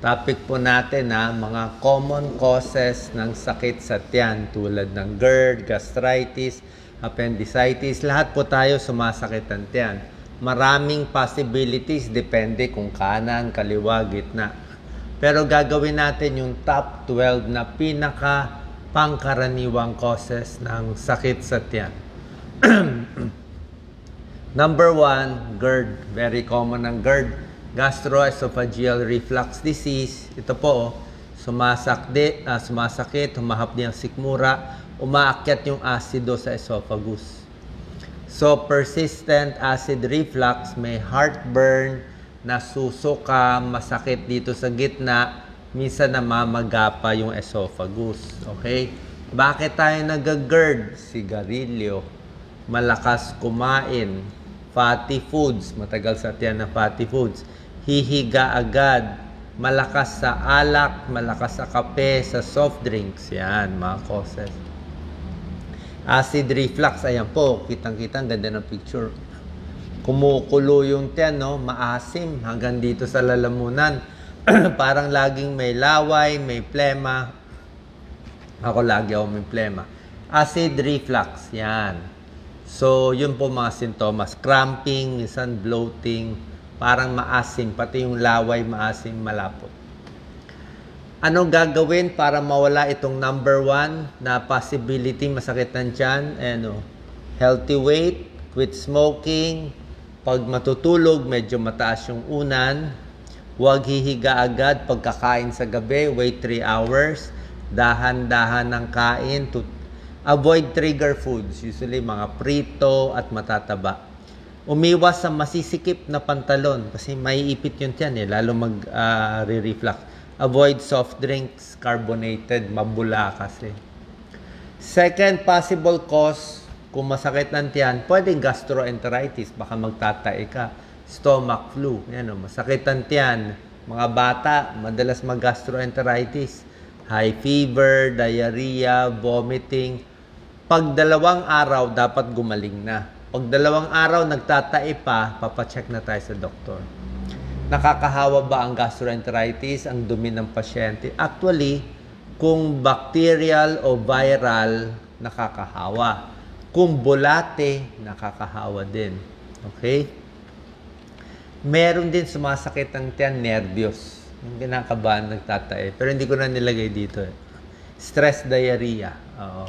Topic po natin mga common causes ng sakit sa tiyan tulad ng GERD, gastritis, appendicitis. Lahat po tayo sumasakit ng tiyan. Maraming possibilities, depende kung kanan, kaliwa, gitna. Pero gagawin natin yung top 12 na pinaka pangkaraniwang causes ng sakit sa tiyan. Number 1, GERD. Very common ang GERD. Gastroesophageal reflux disease. Ito po, sumasakit, humahapdi ang sikmura, umaakyat yung asido sa esophagus. So, persistent acid reflux, may heartburn, nasusuka, masakit dito sa gitna, minsan namamaga pa yung esophagus. Okay? Bakit tayo nag-GERD? Sigarilyo, malakas kumain, fatty foods, matagal sa tiyan na fatty foods, hihiga agad, malakas sa alak, malakas sa kape, sa soft drinks. Yan, mga causes. Acid reflux, ayan po, kitang-kita, ganda ng picture. Kumukulo yung tiyan, no? Maasim hanggang dito sa lalamunan. Parang laging may laway, may plema. Ako lagi may plema. Acid reflux, yan. So, yun po mga sintomas. Cramping, minsan bloating, parang maasim, pati yung laway maasim, malapot. Anong gagawin para mawala itong number 1 na possibility masakit ng tiyan? Healthy weight, quit smoking, pag matutulog, medyo mataas yung unan, huwag hihiga agad pagkakain sa gabi, wait 3 hours, dahan-dahan ng kain, avoid trigger foods, usually mga prito at matataba. Umiwas sa masisikip na pantalon kasi maiipit yung tiyan lalo mag-reflux. Avoid soft drinks, carbonated, mabula kasi. Second possible cause, kung masakit ng tiyan, pwedeng gastroenteritis, baka magtatae ka. Stomach flu, masakit ng tiyan. Mga bata, madalas mag-gastroenteritis. High fever, diarrhea, vomiting. Pag 2 araw, dapat gumaling na. Pag 2 araw, nagtatae pa, papacheck na tayo sa doktor. Nakakahawa ba ang gastroenteritis, ang dumi ng pasyente? Actually, kung bacterial o viral, nakakahawa. Kung bulate, nakakahawa din. Okay? Meron din sumasakit ng tiyan, nervyos. Yung kinakabahan, nagtatae. Pero hindi ko na nilagay dito. Stress diarrhea. Oo.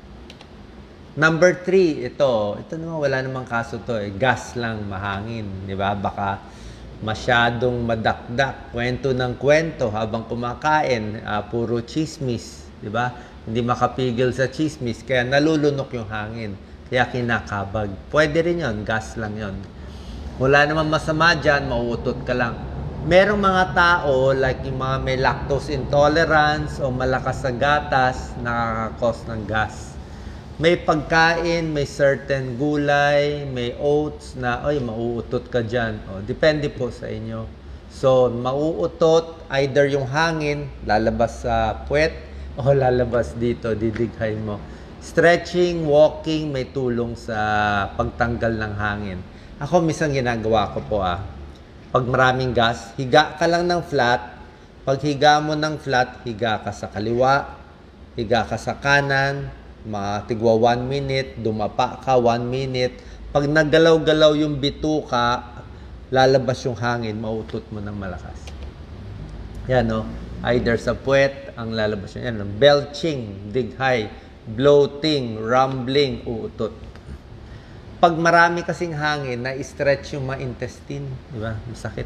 Number 3, ito naman wala namang kaso to gas lang, mahangin, di ba? Baka masyadong madakdak, kwento ng kwento habang kumakain, puro chismis, di ba? Hindi makapigil sa chismis, kaya nalulunok yung hangin, kaya kinakabag. Pwede rin yon, gas lang yon. Wala namang masama dyan, mauutot ka lang. Merong mga tao, like yung mga may lactose intolerance o malakas sa gatas, nakakakos ng gas. May pagkain, may certain gulay, may oats na, mauutot ka dyan. Depende po sa inyo. So, mauutot, either yung hangin, lalabas sa puwet, o lalabas dito, didighay mo. Stretching, walking, may tulong sa pagtanggal ng hangin. Ako, minsan ginagawa ko po pag maraming gas, higa ka lang ng flat. Pag higa mo ng flat, higa ka sa kaliwa, higa ka sa kanan, tigwa 1 minute, dumapa ka 1 minute. Pag naggalaw-galaw yung bituka, lalabas yung hangin, mautot mo ng malakas. Yan, either sa puwet, ang lalabas yun. Yan, belching, dighay, bloating, rumbling, uutot. Pag marami kasing hangin, na-stretch yung mga intestine, di ba? Masakit.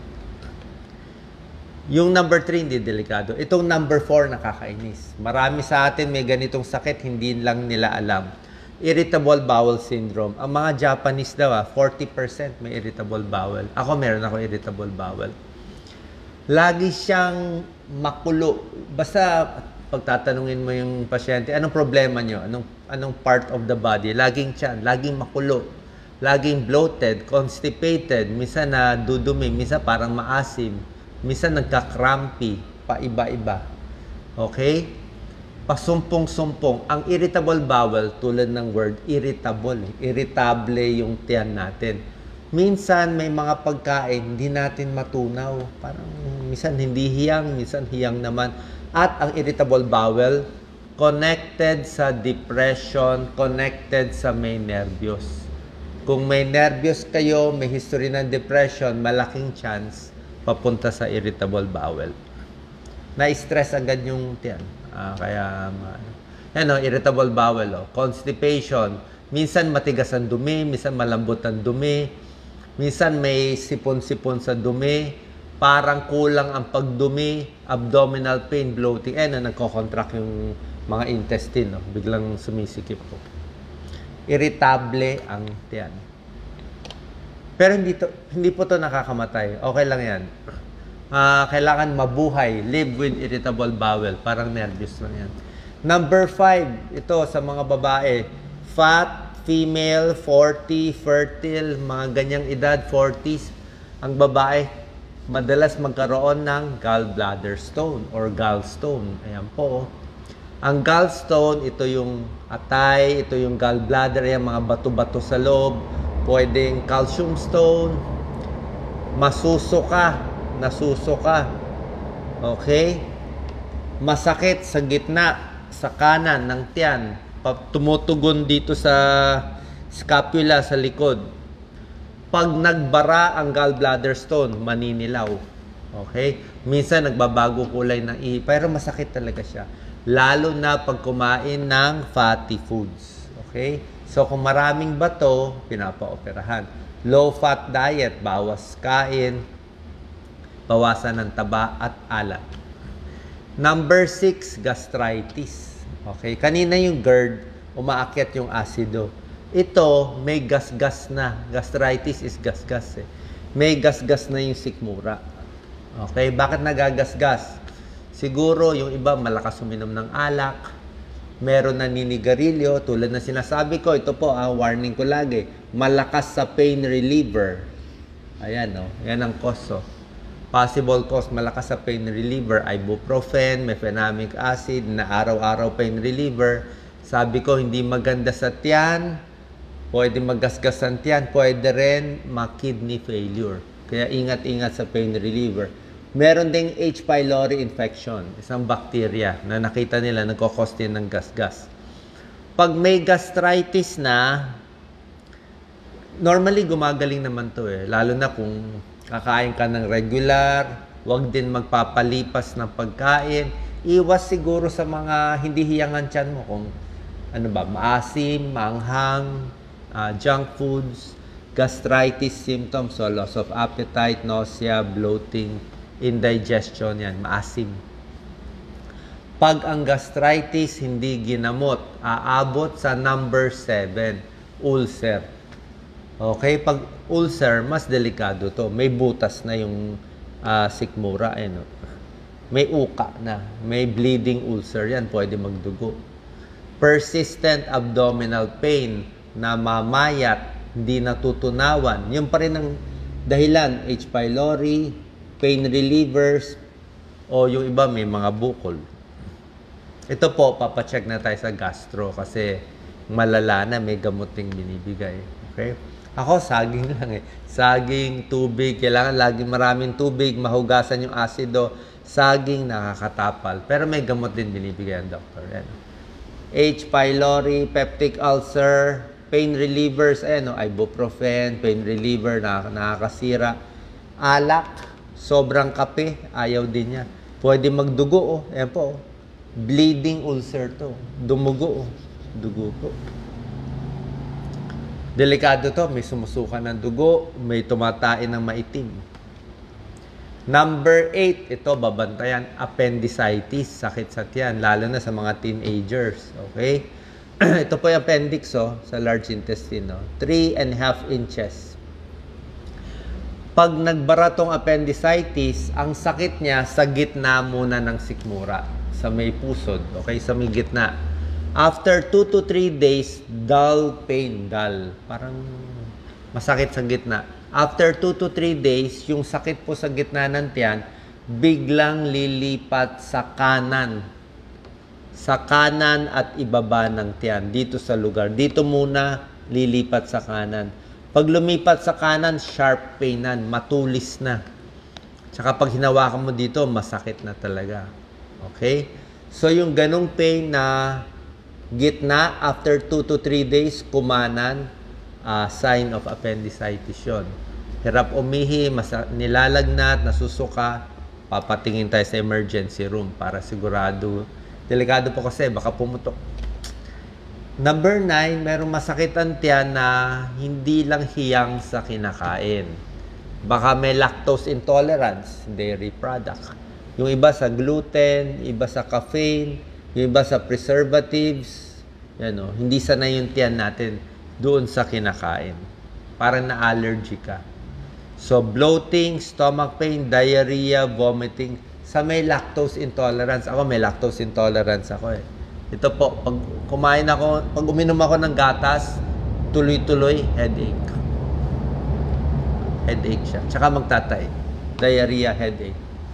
Yung number 3, hindi delikado. Itong number 4, nakakainis. Marami sa atin may ganitong sakit, hindi lang nila alam. Irritable bowel syndrome. Ang mga Japanese daw, 40% may irritable bowel. Ako, meron ako irritable bowel. Lagi siyang makulo. Basta, pagtatanungin mo yung pasyente, anong problema nyo? Anong part of the body? Laging tiyan, laging makulo. Laging bloated, constipated, minsan na dudumi, minsan parang maasim, minsan nagka-crampy, paiba-iba. Okay? Pasumpong-sumpong. Ang irritable bowel, tulad ng word, irritable. Irritable yung tiyan natin. Minsan may mga pagkain hindi natin matunaw. Parang minsan hindi hiyang, minsan hiyang naman. At ang irritable bowel, connected sa depression, connected sa may nervyos. Kung may nervyos kayo, may history ng depression, malaking chance papunta sa irritable bowel. Na-stress agad yung tiyan. Irritable bowel. Constipation. Minsan matigas ang dumi, minsan malambot ang dumi. Minsan may sipon-sipon sa dumi. Parang kulang ang pagdumi, abdominal pain, bloating. Nagko-contract yung mga intestine. Biglang sumisikip po. Irritable ang tiyan. Pero hindi po to nakakamatay. Okay lang yan. Kailangan mabuhay, live with irritable bowel, parang nervous lang yan. Number 5, ito sa mga babae, fat, female, 40, fertile, mga ganyang edad, 40s, ang babae, madalas magkaroon ng gallbladder stone or gallstone. Ayan po. Ang gallstone, ito yung atay, ito yung gallbladder, yung mga bato-bato sa loob, pwedeng calcium stone, nasusuka. Okay? Masakit sa gitna, sa kanan ng tiyan. Tumutugon dito sa scapula, sa likod. Pag nagbara ang gallbladder stone, maninilaw. Okay? Minsan nagbabago kulay ng ihi, pero masakit talaga siya. Lalo na pag kumain ng fatty foods. Okay? So kung maraming bato, pinapa-operahan. Low-fat diet, bawas kain, bawasan ng taba at alat. Number 6, gastritis. Okay, kanina yung GERD, umaakyat yung asido. Ito, may gasgas na. Gastritis is gasgas eh. May gasgas na yung sikmura. Okay, bakit nagagasgas? Siguro yung iba malakas uminom ng alak, meron na ninigarilyo, tulad na sinasabi ko, ito po, warning ko lagi, malakas sa pain reliever. Ayan, yan ang cause. Possible cause, malakas sa pain reliever, ibuprofen, mefenamic acid, na araw-araw pain reliever. Sabi ko, hindi maganda sa tiyan, pwede maggasgas ang tiyan, pwede rin ma-kidney failure. Kaya ingat-ingat sa pain reliever. Meron ding H. pylori infection, isang bacteria na nakita nila nagkakos din ng gasgas. Pag may gastritis na, normally gumagaling naman to eh. Lalo na kung kakain ka ng regular, huwag din magpapalipas ng pagkain. Iwas siguro sa mga hindi hiyangan tiyan mo kung maasim, maanghang, junk foods, gastritis symptoms, so loss of appetite, nausea, bloating, indigestion, yan, maasim. Pag ang gastritis hindi ginamot, aabot sa number 7, ulcer. Okay, pag ulcer, mas delikado to. May butas na yung sikmura. May uka na. May bleeding ulcer yan. Pwede magdugo. Persistent abdominal pain na mamayat, hindi natutunawan. Yung pa rin ang dahilan, H. pylori, pain relievers, o yung iba may mga bukol. Ito po, papacheck na tayo sa gastro kasi malala na, may gamuting binibigay. Okay? Ako, saging lang eh. Saging, tubig, kailangan laging maraming tubig, mahugasan yung asido. Saging, nakakatapal. Pero may gamot din binibigay ang doktor. H. pylori, peptic ulcer, pain relievers, ibuprofen, pain reliever, nakakasira. Alak, sobrang kape, ayaw din yan. Pwede magdugo, ayan po, bleeding ulcer to. Dumugo, dugo po. Delikado to, may sumusuka ng dugo, may tumatain ng maitim. Number 8, ito babantayan, appendicitis, sakit sa tiyan, lalo na sa mga teenagers. Okay? Ito po yung appendix sa large intestine. 3.5 inches. Pag nagbara tong appendicitis, ang sakit niya sa gitna muna ng sikmura, sa may pusod, okay, sa may gitna. After 2 to 3 days, dull pain, dull. Parang masakit sa gitna. After 2 to 3 days, yung sakit po sa gitna ng tiyan, biglang lilipat sa kanan. Sa kanan at ibaba ng tiyan, dito sa lugar. Dito muna lilipat sa kanan. Pag lumipat sa kanan, sharp painan, matulis na. Tsaka pag hinawakan mo dito, masakit na talaga. Okay? So yung ganong pain na gitna, after 2 to 3 days, kumanan, sign of appendicitis yun. Hirap umihi, nilalagnat, nasusuka, papatingin tayo sa emergency room para sigurado. Delikado po kasi, baka pumutok. Number 9, merong masakit ang tiyan na hindi lang hiyang sa kinakain. Baka may lactose intolerance, dairy product. Yung iba sa gluten, iba sa caffeine, yung iba sa preservatives. Yan o, hindi sanay yung tiyan natin doon sa kinakain. Parang na-allergy ka. So, bloating, stomach pain, diarrhea, vomiting. Sa may lactose intolerance. Ako, may lactose intolerance ako eh. Ito po, pag kumain ako, pag uminom ako ng gatas, tuloy-tuloy, headache. Headache siya. Tsaka magtatay. Diarrhea, headache.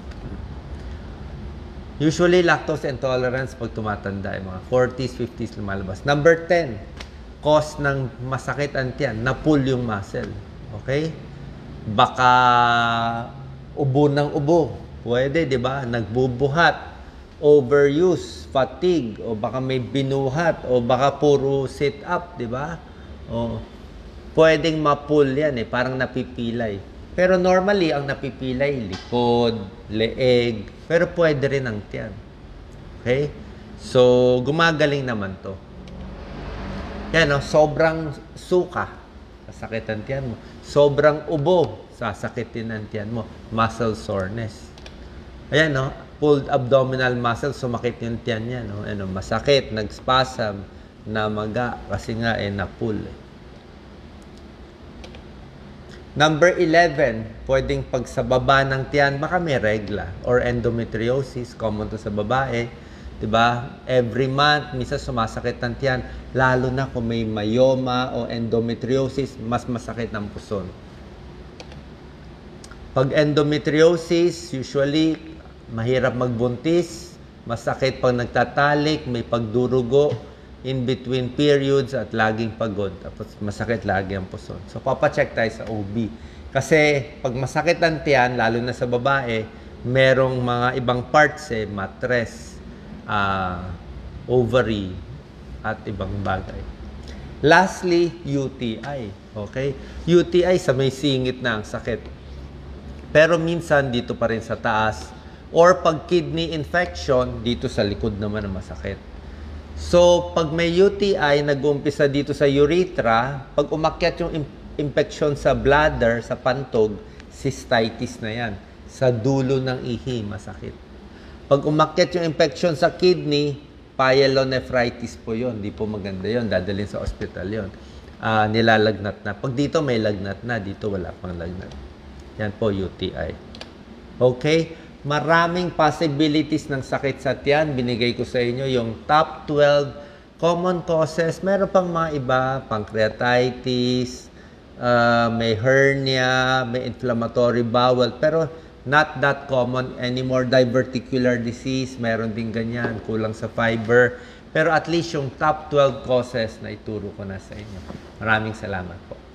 Usually, lactose intolerance pag tumatanda, mga 40s, 50s lumalabas. Number 10, cause ng masakit ang tiyan, na-pull yung muscle. Okay? Baka ubo ng ubo. Pwede, di ba? Nagbubuhat. Overuse, fatigue, o baka may binuhat, o baka puro sit-up, di ba? O, pwedeng ma-pull yan eh, parang napipilay. Pero normally, ang napipilay, likod, leeg, pero pwede rin ang tiyan. Okay? So, gumagaling naman to. Yan, no? Sobrang suka, sasakit ang tiyan mo. Sobrang ubo, sasakitin ang tiyan mo. Muscle soreness. Ayan, no? Pulled abdominal muscle, sumakit yung tiyan niya, no? Ano, masakit, nagspasm, namaga, kasi nga, na-pull. Number 11, pwedeng pag sa baba ng tiyan, baka may regla, or endometriosis, common to sa babae, diba? Every month, minsan sumasakit ng tiyan, lalo na kung may myoma o endometriosis, mas masakit ng puson. Pag endometriosis, usually, mahirap magbuntis, masakit pag nagtatalik, may pagdurugo, in between periods at laging pagod. Tapos masakit lagi ang puson. So, papacheck tayo sa OB. Kasi pag masakit ang tiyan, lalo na sa babae, merong mga ibang parts mattress, ovary, at ibang bagay. Lastly, UTI. Okay? UTI sa may singit na ang sakit. Pero minsan dito pa rin sa taas. Or pag kidney infection, dito sa likod naman ang masakit. So, pag may UTI, nag-uumpisa dito sa urethra, pag umakyat yung infection sa bladder, sa pantog, cystitis na yan. Sa dulo ng ihi, masakit. Pag umakyat yung infection sa kidney, pyelonephritis po yun. Di po maganda yun. Dadalhin sa ospital yun. Nilalagnat na. Pag dito may lagnat na, dito wala pang lagnat. Yan po, UTI. Okay? Maraming possibilities ng sakit sa tiyan. Binigay ko sa inyo yung top 12 common causes. Meron pang mga iba, pancreatitis, may hernia, may inflammatory bowel, pero not that common anymore. Diverticular disease, meron din ganyan, kulang sa fiber. Pero at least yung top 12 causes na ituro ko na sa inyo. Maraming salamat po.